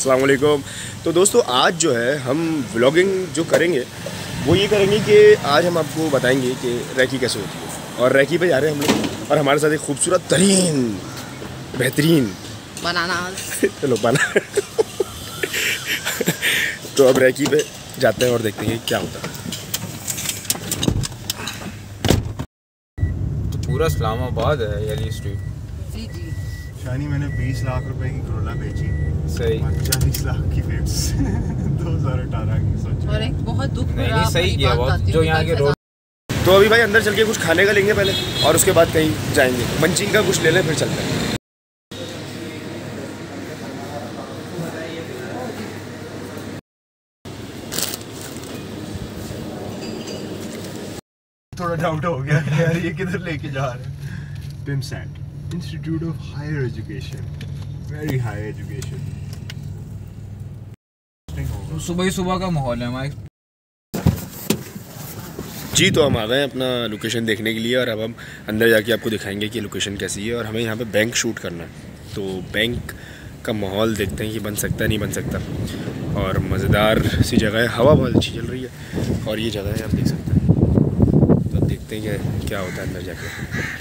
अस्सलाम वालेकुम। तो दोस्तों आज जो है हम व्लॉगिंग जो करेंगे वो ये करेंगे कि आज हम आपको बताएंगे कि रैकी कैसे होती है। और रैकी पे जा रहे हैं हम लोग और हमारे साथ एक खूबसूरत तरीन बेहतरीन बनाना चलो बना तो अब रैकी पे जाते हैं और देखते हैं क्या होता है। तो पूरा इस्लामाबाद है यली स्ट्रीट। जी जी शानी मैंने 20 लाख रुपए की करोला बेची, सही 40 लाख की वेट्स 2018 की। सोचो और एक बहुत दुख नहीं सही किया बहुत जो यहाँ के रोड। तो अभी भाई अंदर चल के कुछ खाने का लेंगे पहले और उसके बाद कहीं जाएंगे, मंचिंग का कुछ ले लें फिर चलते हैं। थोड़ा डाउट हो गया यार ये किधर लेके जा रहे हैं। पिमसेट institute of higher education, very high education. सुबह ही सुबह का माहौल है हमारे। जी तो हम आ गए हैं अपना लोकेशन देखने के लिए और अब हम अंदर जाके आपको दिखाएंगे कि लोकेशन कैसी है। और हमें यहाँ पे बैंक शूट करना है, तो बैंक का माहौल देखते हैं कि बन सकता है नहीं बन सकता। और मज़ेदार सी जगह है, हवा बहुत अच्छी चल रही है और ये जगह है आप देख सकते हैं। तो अब देखते हैं कि क्या होता है अंदर जाके।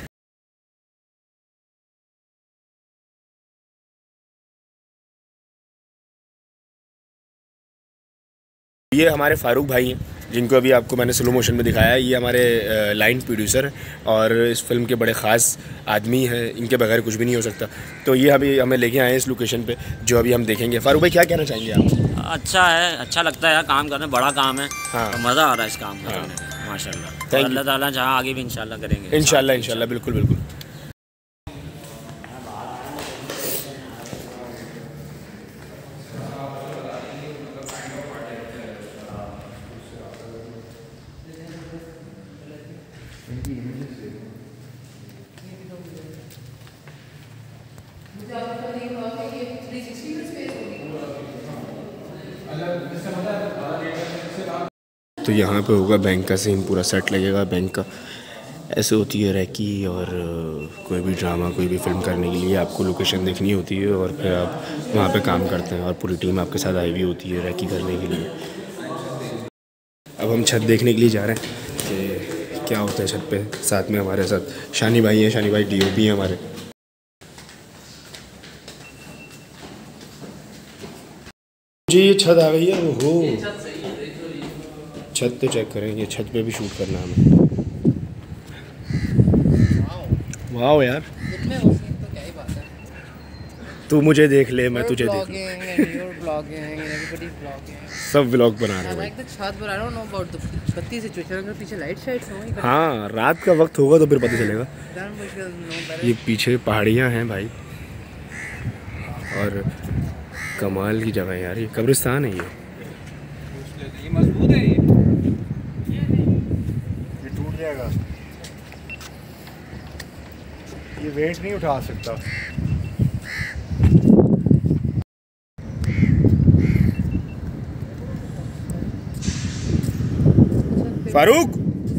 ये हमारे फ़ारूक भाई हैं जिनको अभी आपको मैंने स्लो मोशन में दिखाया है। ये हमारे लाइन प्रोड्यूसर हैं और इस फिल्म के बड़े ख़ास आदमी हैं, इनके बगैर कुछ भी नहीं हो सकता। तो ये अभी हमें लेके आए हैं इस लोकेशन पे जो अभी हम देखेंगे। फ़ारूक भाई क्या कहना चाहेंगे आप? अच्छा है, अच्छा लगता है यार काम करने, बड़ा काम है। हाँ। तो मज़ा आ रहा है इस काम करने में माशाल्लाह। तो अल्लाह ताला जहाँ आगे भी इंशाल्लाह करेंगे। इंशाल्लाह बिल्कुल बिल्कुल। तो यहाँ पे होगा बैंक का सीन, पूरा सेट लगेगा बैंक का। ऐसे होती है रैकी। और कोई भी ड्रामा कोई भी फिल्म करने के लिए आपको लोकेशन देखनी होती है और फिर आप वहाँ पे काम करते हैं और पूरी टीम आपके साथ आई हुई होती है रैकी करने के लिए। अब हम छत देखने के लिए जा रहे हैं कि क्या होता है छत पे। साथ में हमारे साथ शानी भाई हैं, शानी भाई DOP हैं हमारे। जी ये छत आ गई है। ओहो छत तो चेक करें, ये छत पे भी शूट करना है हमें। वाह यार तो क्या ही बात है। तू मुझे देख ले, मैं तुझे देख लूं। सब व्लॉग बना रहे हैं भाई। हाँ रात का वक्त होगा तो फिर पता चलेगा। ये पीछे पहाड़ियाँ हैं भाई और कमाल की जगह है यार। ये कब्रिस्तान है। ये मजबूत है ये टूट जाएगा, ये वेट नहीं उठा सकता। फारूक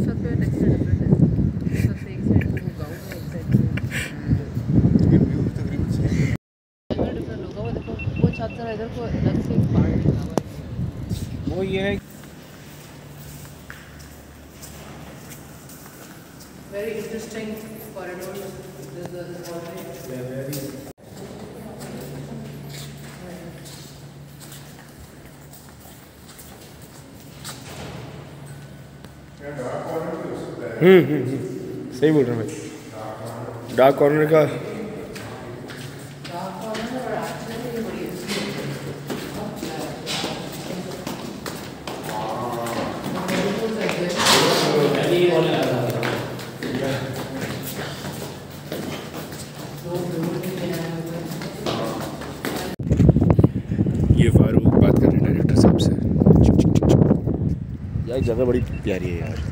ये व्यू तकरीबन सेम वो ये है। Very interesting corridors. सही बोल रहा हूँ भाई। डार्क कॉर्नर का ये फारूक बात कर रहे हैं डायरेक्टर साहब से। यार जगह बड़ी प्यारी है यार।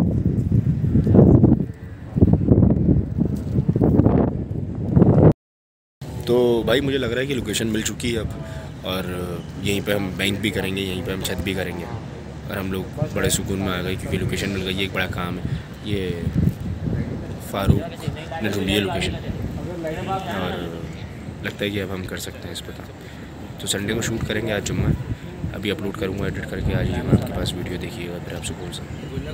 तो भाई मुझे लग रहा है कि लोकेशन मिल चुकी है अब, और यहीं पे हम बैंक भी करेंगे, यहीं पे हम छत भी करेंगे और हम लोग बड़े सुकून में आ गए क्योंकि लोकेशन मिल गई। एक बड़ा काम है ये, फ़ारूक ने ढूंढी है लोकेशन और लगता है कि अब हम कर सकते हैं इस पर। तो संडे को शूट करेंगे, आज जुम्मा है। अभी अपलोड करूँगा एडिट करके, आ जाइएगा आपके पास वीडियो, देखिएगा फिर आपसे बोल सकूँ।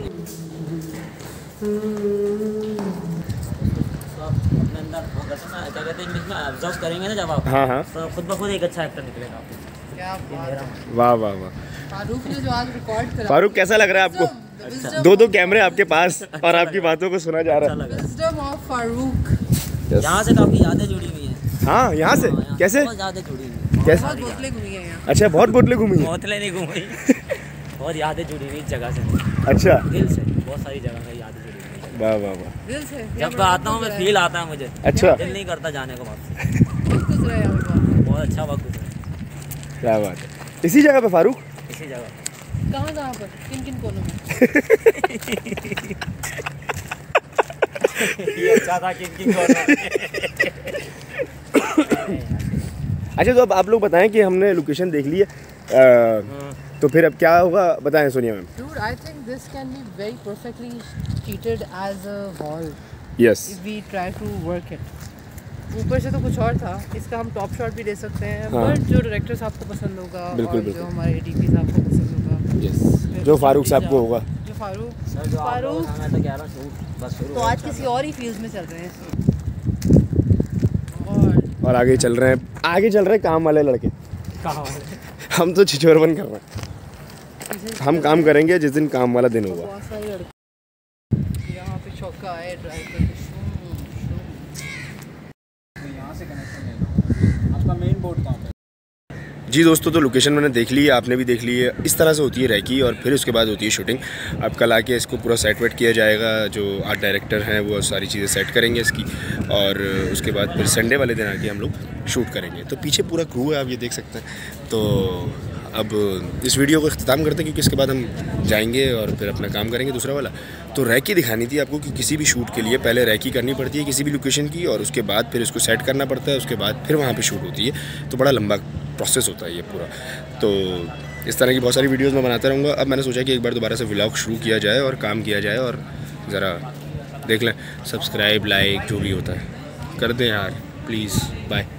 अपने अंदर क्या कहते हैं इंग्लिश में ऑब्जर्व करेंगे ना जब आप, हाँ हाँ, तो खुद ब खुद एक अच्छा एक्टर निकलेगा। क्या बात है। वाह वाह वाह। फारूक ने जो आज रिकॉर्ड करा, फारूक कैसा लग रहा है आपको? दो कैमरे आपके पास और आपकी बातों को सुना जा रहा है। Wisdom of Farooq. यहाँ से काफ़ी यादें जुड़ी हुई हैं। हाँ, यहाँ से कैसे? बहुत यादें जुड़ी हुई हैं। कैसे? बहुत बोतलें घूमी हैं यहाँ। अच्छा, बहुत बोतलें घूमी हैं। बोतलें नहीं घूमी, बहुत यादें जुड़ी हुई इस जगह से, अच्छा, दिल से, बहुत सारी जगह से यादें जुड़ी हुई। वाह वाह वाह। दिल से जब आता हूँ मैं फील आता है मुझे, अच्छा, दिल नहीं करता जाने को वापस। वक्त गुजरा है यहाँ पे। बहुत अच्छा वक्त गुजरा क्या बात है। इसी जगह पे फारूक? इसी जगह। कहाँ पर, किन किन कोनों में? ये अच्छा था कि अच्छा, तो अब आप लोग बताएं कि हमने लोकेशन देख ली है, तो फिर अब क्या होगा बताएं Sonia ma'am. Dude, I think this can be very perfectly treated as a hall yes, if we try to work it. ऊपर से तो कुछ और था, इसका हम टॉप शॉट भी दे सकते हैं, हाँ। बट जो डायरेक्टर साहब को पसंद होगा बिल्कुल, और बिल्कुल। जो हमारे डीपी साहब को पसंद होगा, यस, जो फारूक साहब को होगा। जो फारूक सर जो फारूक मैं तो कह रहा हूँ शूट बस शुरू तो हो आज गया। किसी और ही फील्ड में चल रहे हैं और आगे चल रहे हैं काम वाले लड़के। कहाँ हम तो छिछोरबन कर रहे हैं। हम काम करेंगे जिस दिन काम वाला दिन होगा। बहुत सारे लड़के यहाँ पे चौका है ड्राइव करके यहाँ से कनेक्शन ले लो। आपका मेन बोर्ड कहाँ पे? जी दोस्तों, तो लोकेशन मैंने देख ली है, आपने भी देख ली है। इस तरह से होती है रैकी और फिर उसके बाद होती है शूटिंग। अब कल आके इसको पूरा सेट वेट किया जाएगा, जो आर्ट डायरेक्टर हैं वो सारी चीज़ें सेट करेंगे इसकी, और उसके बाद फिर संडे वाले दिन आके हम लोग शूट करेंगे। तो पीछे पूरा क्रू है, आप ये देख सकते हैं। तो अब इस वीडियो को अख्ताम करते हैं, क्योंकि इसके बाद हम जाएंगे और फिर अपना काम करेंगे दूसरा वाला। तो रैकी दिखानी थी आपको कि किसी भी शूट के लिए पहले रैकी करनी पड़ती है किसी भी लोकेशन की, और उसके बाद फिर इसको सेट करना पड़ता है, उसके बाद फिर वहाँ पे शूट होती है। तो बड़ा लंबा प्रोसेस होता है ये पूरा। तो इस तरह की बहुत सारी वीडियोस मैं बनाता रहूँगा। अब मैंने सोचा कि एक बार दोबारा से व्लॉग शुरू किया जाए और काम किया जाए, और ज़रा देख लें, सब्सक्राइब लाइक जो भी होता है कर दें यार, प्लीज़। बाय।